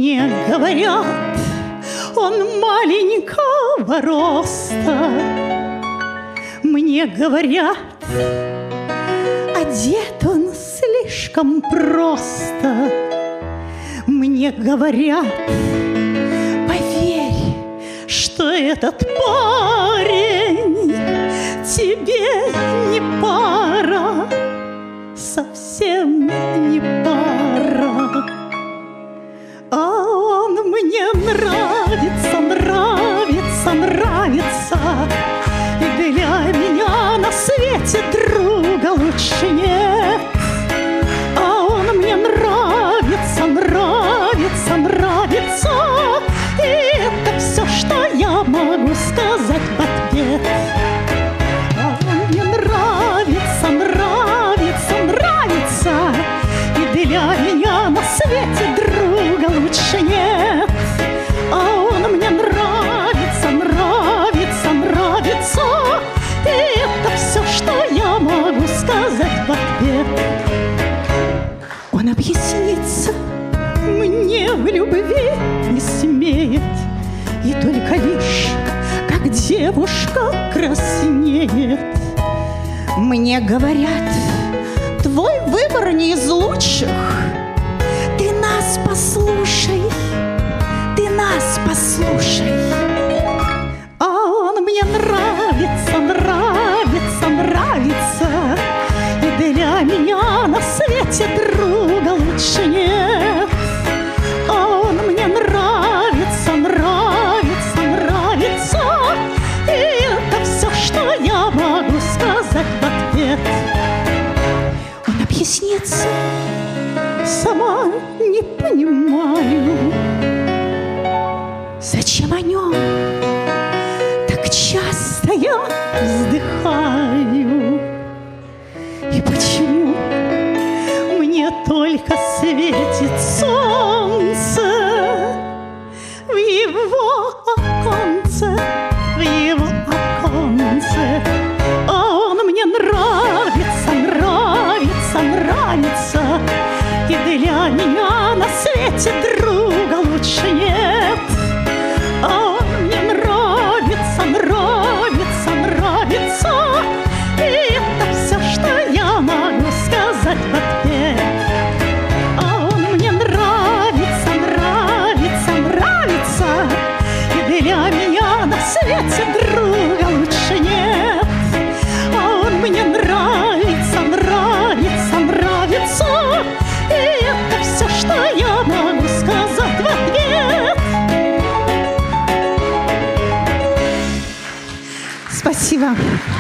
Мне говорят, он маленького роста. Мне говорят, одет он слишком просто. Мне говорят, поверь, что этот парень тебе не пара, совсем не пара. А он мне нравится, нравится, нравится, и для меня на свете друга лучше нет. А он мне нравится, нравится, нравится, и это все, что я могу сказать в ответ. А он мне нравится, нравится, нравится, и для меня на свете друга лучше нет. А он мне нравится, нравится, нравится, и это все, что я могу сказать в ответ. Он объясниться мне в любви не смеет, и только лишь, как девушка краснеет. Мне говорят, твой выбор не из лучших. Ты нас послушай, ты нас послушай. А он мне нравится, нравится, нравится, и для меня на свете друга лучше нет. А он мне нравится, нравится, нравится, и это все, что я могу сказать в ответ. Он объяснится, сама не понимаю, зачем о нем так часто я вздыхаю, и почему мне только светит солнце в его оконце, в его оконце. А он мне нравится, нравится, нравится, и для меня на свете друга лучше нет. А он мне нравится, нравится, нравится, и это все, что я могу сказать в ответ. А он мне нравится, нравится, нравится, и для меня на свете друга лучше нет. А он мне нравится, нравится, нравится, и это все, что я могу сказать в ответ. Спасибо.